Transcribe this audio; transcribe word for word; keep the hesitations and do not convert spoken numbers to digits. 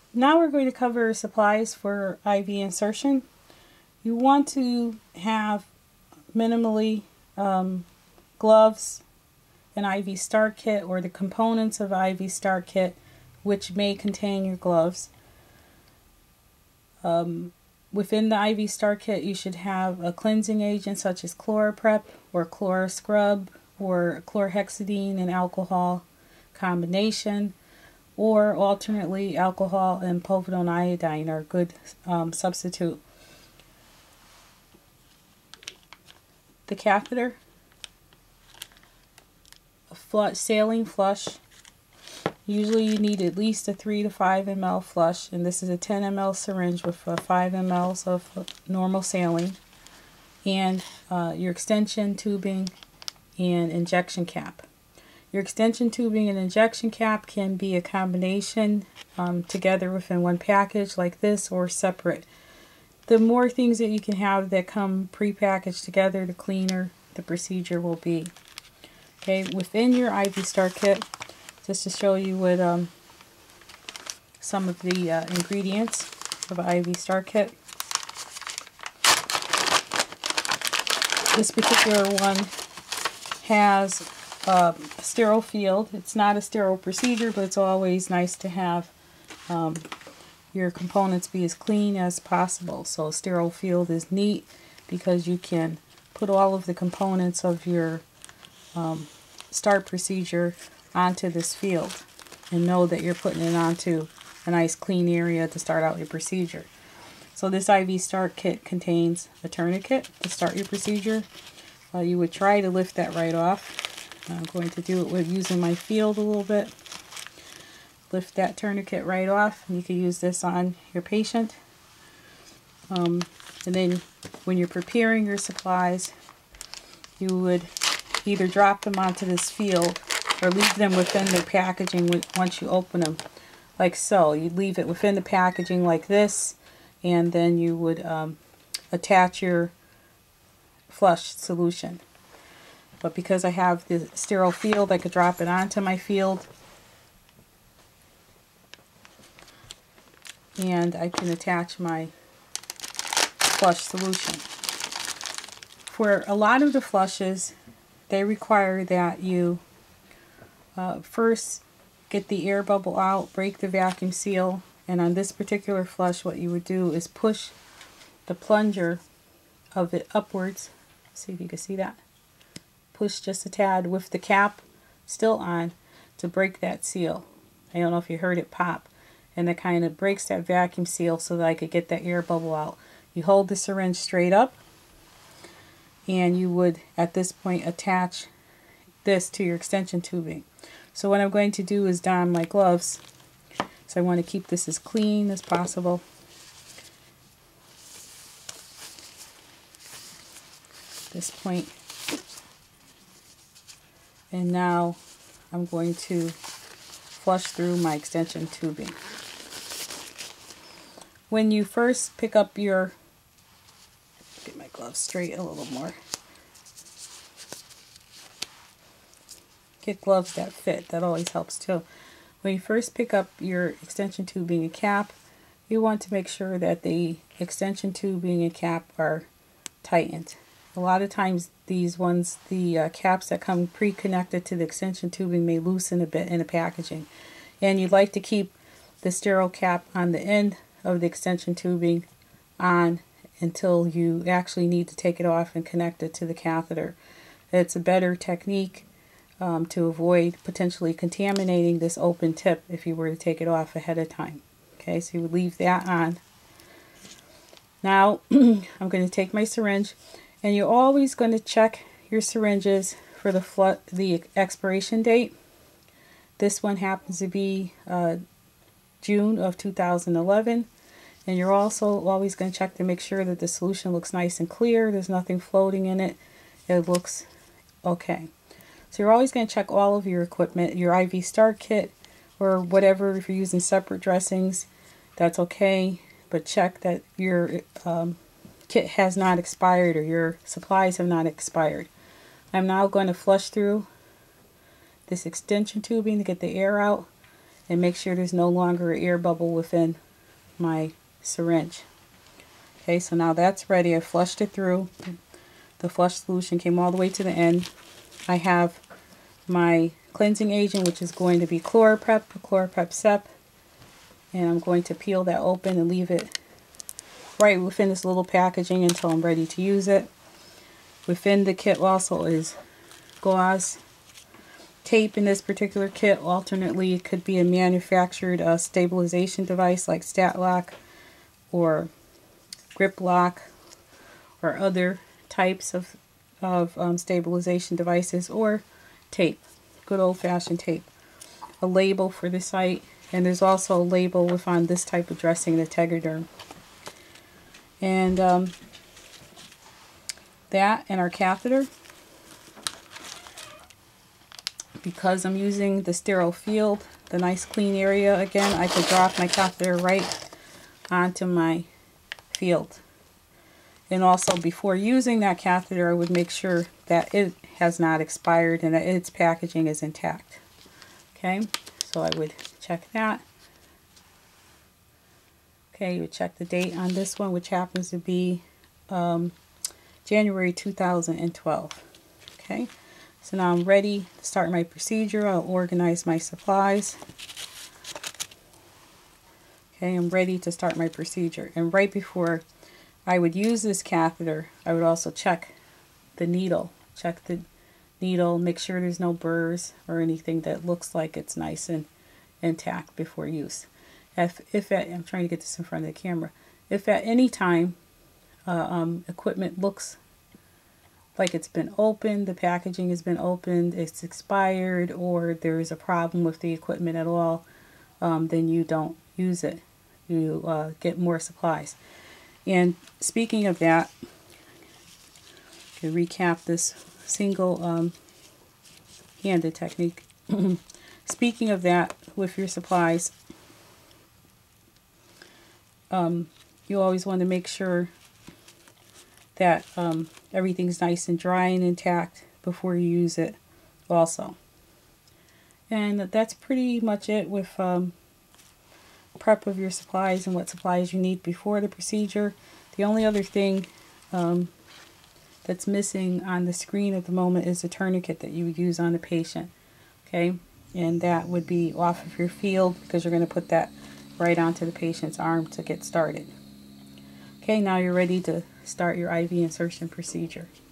Now we're going to cover supplies for I V insertion. You want to have minimally um, gloves, an I V start kit, or the components of I V start kit, which may contain your gloves. Um, within the I V start kit, you should have a cleansing agent such as ChloraPrep or ChloraScrub or chlorhexidine and alcohol combination, or alternately alcohol and povidone iodine are a good um, substitute. The catheter, a flush, saline flush. Usually you need at least a three to five milliliter flush, and this is a ten milliliter syringe with uh, five milliliters of normal saline, and uh, your extension tubing and injection cap. Your extension tubing and injection cap can be a combination um, together within one package like this, or separate. The more things that you can have that come pre-packaged together, the cleaner the procedure will be. Okay, within your I V start kit, just to show you what um, some of the uh, ingredients of an I V start kit. This particular one has uh, a sterile field. It's not a sterile procedure, but it's always nice to have um, your components be as clean as possible. So a sterile field is neat because you can put all of the components of your um, start procedure onto this field and know that you're putting it onto a nice clean area to start out your procedure. So this I V start kit contains a tourniquet to start your procedure. Uh, you would try to lift that right off. I'm going to do it with using my field a little bit. Lift that tourniquet right off, and you can use this on your patient. Um, and then when you're preparing your supplies, you would either drop them onto this field or leave them within the packaging once you open them, like so. You'd leave it within the packaging like this, and then you would um, attach your flush solution. But because I have the sterile field, I could drop it onto my field, and I can attach my flush solution. For a lot of the flushes, they require that you uh, first get the air bubble out, break the vacuum seal, and on this particular flush what you would do is push the plunger of it upwards. See if you can see that. Push just a tad with the cap still on to break that seal. I don't know if you heard it pop, and it kind of breaks that vacuum seal so that I could get that air bubble out. You hold the syringe straight up, and you would at this point attach this to your extension tubing. So what I'm going to do is don my gloves, so I want to keep this as clean as possible. This point. And now I'm going to flush through my extension tubing. When you first pick up your, get my gloves straight a little more. Get gloves that fit, that always helps too. When you first pick up your extension tubing and cap, you want to make sure that the extension tubing and cap are tightened. A lot of times these ones, the uh, caps that come pre-connected to the extension tubing may loosen a bit in the packaging. And you'd like to keep the sterile cap on the end of the extension tubing on until you actually need to take it off and connect it to the catheter. It's a better technique um, to avoid potentially contaminating this open tip if you were to take it off ahead of time. Okay, so you would leave that on. Now I'm going to take my syringe, and you're always going to check your syringes for the fl the expiration date. This one happens to be uh, June of two thousand eleven, and you're also always going to check to make sure that the solution looks nice and clear. There's nothing floating in it. It looks okay. So you're always going to check all of your equipment, your I V start kit or whatever. If you're using separate dressings, that's okay, but check that your um, kit has not expired or your supplies have not expired. I'm now going to flush through this extension tubing to get the air out, and make sure there's no longer an air bubble within my syringe. Okay, so now that's ready. I flushed it through. The flush solution came all the way to the end. I have my cleansing agent, which is going to be Chloroprep, Chloroprep Sep, and I'm going to peel that open and leave it right within this little packaging until I'm ready to use it. Within the kit also is gauze tape in this particular kit. Alternately, it could be a manufactured uh, stabilization device like Statlock or Grip Lock or other types of, of um, stabilization devices, or tape, good old-fashioned tape. A label for the site, and there's also a label with on this type of dressing, the Tegaderm. And um, that and our catheter. Because I'm using the sterile field, the nice clean area again, I could drop my catheter right onto my field. And also, before using that catheter, I would make sure that it has not expired and that its packaging is intact. Okay, so I would check that. Okay, you would check the date on this one, which happens to be um, January two thousand twelve. Okay, so now I'm ready to start my procedure. I'll organize my supplies. Okay, I'm ready to start my procedure. And right before I would use this catheter, I would also check the needle. Check the needle, make sure there's no burrs or anything that looks like it's nice and intact before use. If, if at, I'm trying to get this in front of the camera. If at any time uh, um, equipment looks like it's been opened, the packaging has been opened, it's expired, or there is a problem with the equipment at all, um, then you don't use it. You uh, get more supplies. And speaking of that, to recap this single um, handed technique. Speaking of that, with your supplies, um, you always want to make sure that um, everything's nice and dry and intact before you use it also. And that's pretty much it with um, prep of your supplies and what supplies you need before the procedure. The only other thing um, that's missing on the screen at the moment is the tourniquet that you would use on the patient. Okay, and that would be off of your field because you're going to put that right onto the patient's arm to get started. Okay, now you're ready to start your I V insertion procedure.